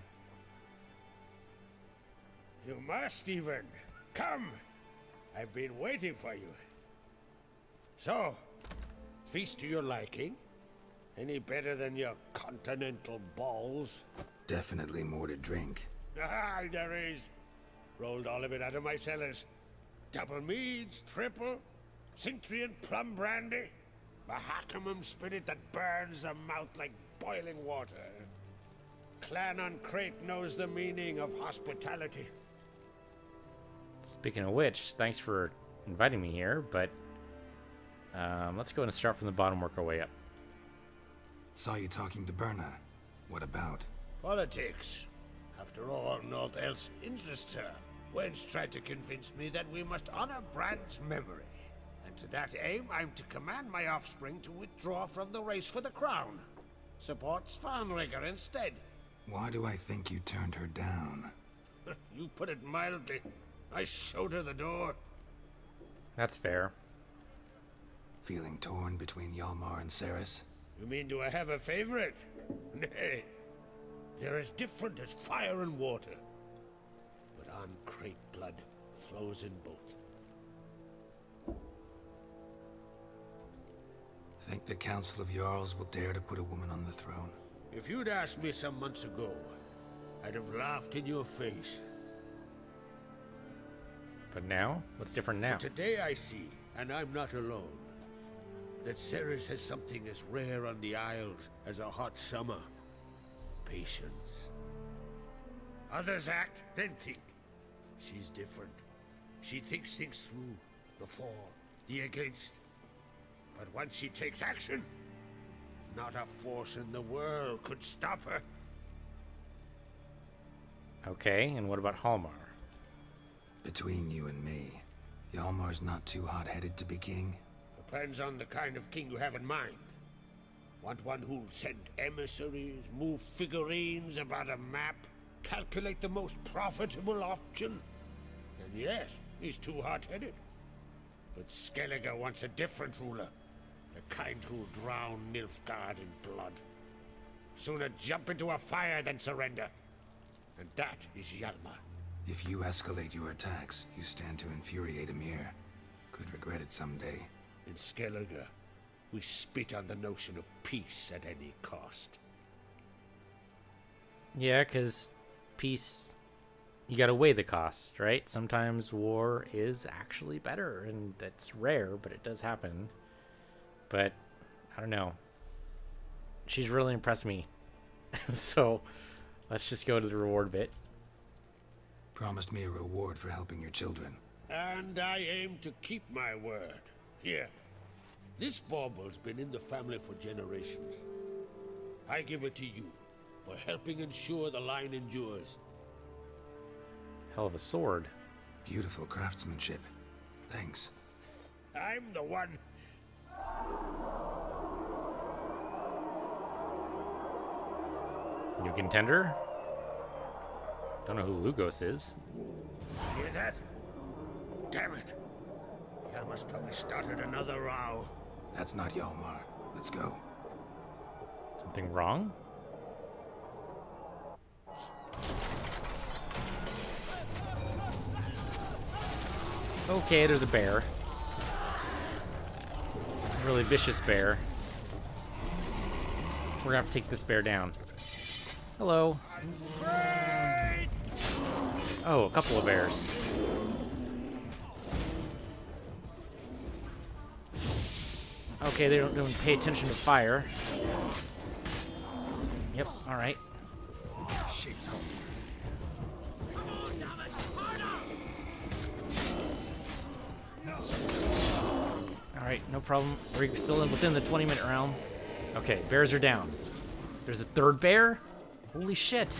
You must even. Come! I've been waiting for you. So, feast to your liking? Any better than your continental balls? Definitely more to drink. Ah, there is. Rolled all of it out of my cellars. Double meads, triple, Cintrian plum brandy, Mahakimum spirit that burns the mouth like boiling water. Clan on Crate knows the meaning of hospitality. Speaking of which, thanks for inviting me here, but um, let's go ahead and start from the bottom, work our way up. Saw you talking to Berna. What about? Politics. After all, naught else interests her. Wench tried to convince me that we must honor Bran's memory. And to that aim, I'm to command my offspring to withdraw from the race for the crown. Support Svanrigger instead. Why do I think you turned her down? You put it mildly. I showed her the door. That's fair. Feeling torn between Hjalmar and Cerys? You mean do I have a favorite? Nay, they're as different as fire and water. But uncreate blood flows in both. Think the Council of Jarls will dare to put a woman on the throne? If you'd asked me some months ago, I'd have laughed in your face. But now? What's different now? But today I see, and I'm not alone, that Cerys has something as rare on the Isles as a hot summer. Patience. Others act, then think. She's different. She thinks things through. The for, the against. But once she takes action, not a force in the world could stop her. Okay, and what about Hallmar? Between you and me, Hjalmar's not too hot-headed to be king. Depends on the kind of king you have in mind. Want one who'll send emissaries, move figurines about a map, calculate the most profitable option? And yes, he's too hot-headed. But Skellige wants a different ruler. The kind who'll drown Nilfgaard in blood. Sooner jump into a fire than surrender. And that is Hjalmar. If you escalate your attacks, you stand to infuriate Emir. Could regret it someday. In Skellige, we spit on the notion of peace at any cost. Yeah, because peace, you gotta weigh the cost, right? Sometimes war is actually better, and that's rare, but it does happen. But, I don't know. She's really impressed me. So, let's just go to the reward bit. Promised me a reward for helping your children. And I aim to keep my word. Here. This bauble's been in the family for generations. I give it to you for helping ensure the line endures. Hell of a sword. Beautiful craftsmanship. Thanks. I'm the one. New contender? Don't know who Lugos is. Hear that? Damn it. Hjalmar's probably started another row. That's not Hjalmar. Let's go. Something wrong? Okay, there's a bear. A really vicious bear. We're gonna have to take this bear down. Hello. Oh, a couple of bears. Okay, they don't, don't pay attention to fire. Yep, alright. Shit. Alright, no problem. We're still in within the twenty minute realm. Okay, bears are down. There's a third bear? Holy shit.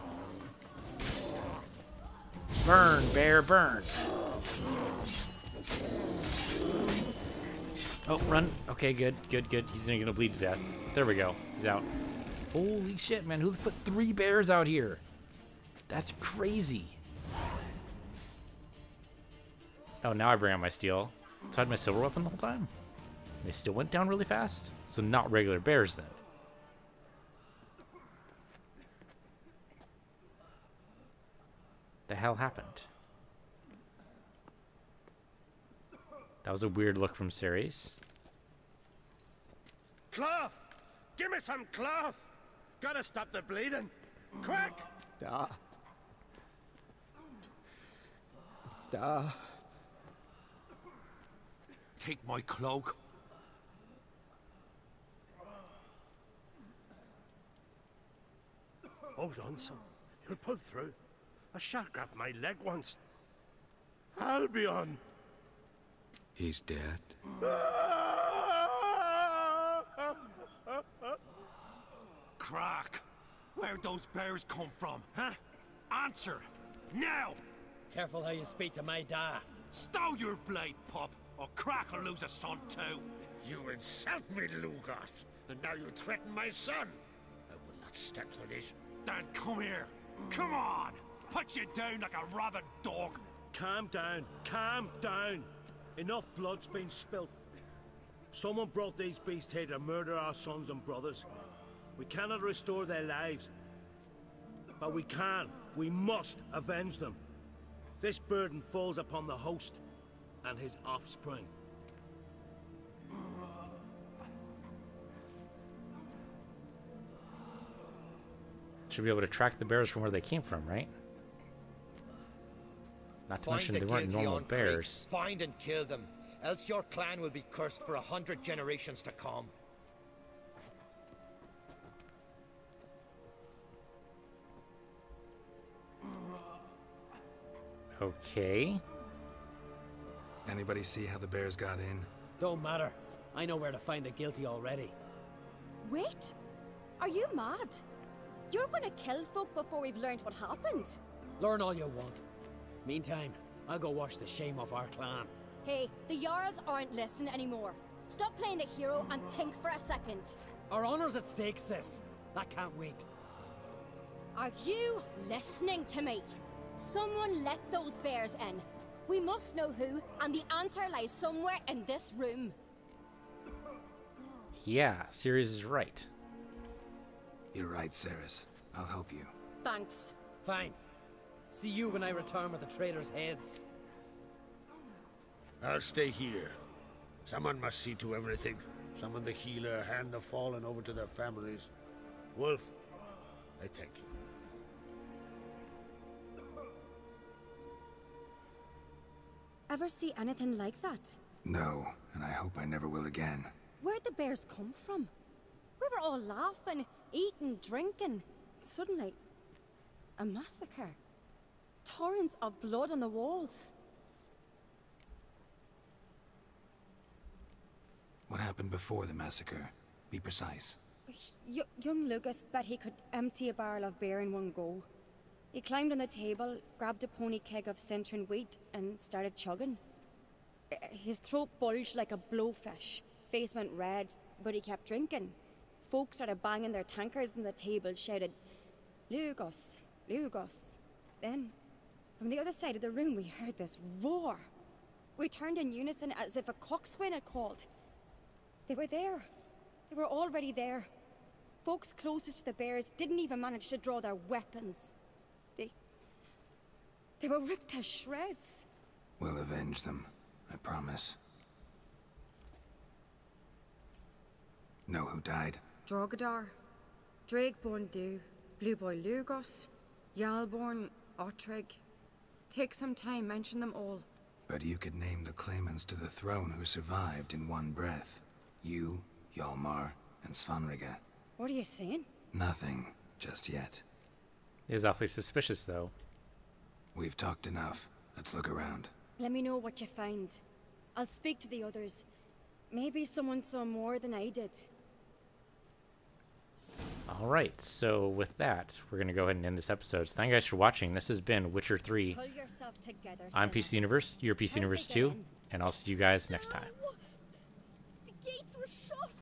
Burn, bear, burn. Oh, run. Okay, good, good, good. He's not gonna bleed to death. There we go. He's out. Holy shit, man. Who put three bears out here? That's crazy. Oh, now I bring out my steel. So I had my silver weapon the whole time? They still went down really fast? So not regular bears then. The hell happened? That was a weird look from Cerys. Cloth! Give me some cloth! Gotta stop the bleeding! Quick! Da. Da. Take my cloak. Hold on, son. You'll pull through. A shark grabbed my leg once. Albion! He's dead. Crack! Where'd those bears come from, huh? Answer! Now! Careful how you speak to my da. Stow your blade, pup, or Crack will lose a son too. You insult me, Lugos, and now you threaten my son. I will not stand for this. Then come here. Come on! Put you down like a rabid dog. Calm down. Calm down. Enough blood's been spilt. Someone brought these beasts here to murder our sons and brothers. We cannot restore their lives. But we can, we must avenge them. This burden falls upon the host and his offspring. Should be able to track the bears from where they came from, right? Not to Find mention the they weren't guilty normal on Crete. bears. Find and kill them, else your clan will be cursed for a hundred generations to come. Okay. Anybody see how the bears got in? Don't matter. I know where to find the guilty already. Wait! Are you mad? You're gonna kill folk before we've learned what happened. Learn all you want. Meantime, I'll go wash the shame off our clan. Hey, the Jarls aren't listening anymore. Stop playing the hero and think for a second. Our honor's at stake, sis. That can't wait. Are you listening to me? Someone let those bears in. We must know who, and the answer lies somewhere in this room. Yeah, Cerys is right. You're right, Cerys. I'll help you. Thanks. Fine. See you when I return with the traitors' heads. I'll stay here. Someone must see to everything. Summon the healer, hand the fallen over to their families. Wolf, I thank you. Ever see anything like that? No, and I hope I never will again. Where'd the bears come from? We were all laughing, eating, drinking. Suddenly, a massacre. Torrents of blood on the walls. What happened before the massacre? Be precise. Y young Lucas bet he could empty a barrel of beer in one go. He climbed on the table, grabbed a pony keg of Cintron wheat, and started chugging. His throat bulged like a blowfish. Face went red, but he kept drinking. Folks started banging their tankards on the table, shouted, "Lugos, Lugos." Then, from the other side of the room, we heard this roar. We turned in unison as if a coxswain had called. They were there. They were already there. Folks closest to the bears didn't even manage to draw their weapons. They... They were ripped to shreds. We'll avenge them, I promise. Know who died? Drogadar, Drakeborn Du, Blue Boy Lugos, Jarlborn, Ottrig. Take some time, mention them all. But you could name the claimants to the throne who survived in one breath. You, Hjalmar, and Svanrige. What are you saying? Nothing, just yet. It is awfully suspicious, though. We've talked enough. Let's look around. Let me know what you find. I'll speak to the others. Maybe someone saw more than I did. Alright, so with that, we're going to go ahead and end this episode. So thank you guys for watching. This has been Witcher three. Pull yourself together, I'm P C Universe, you're P C Universe two, and I'll see you guys next time. The gates were shut!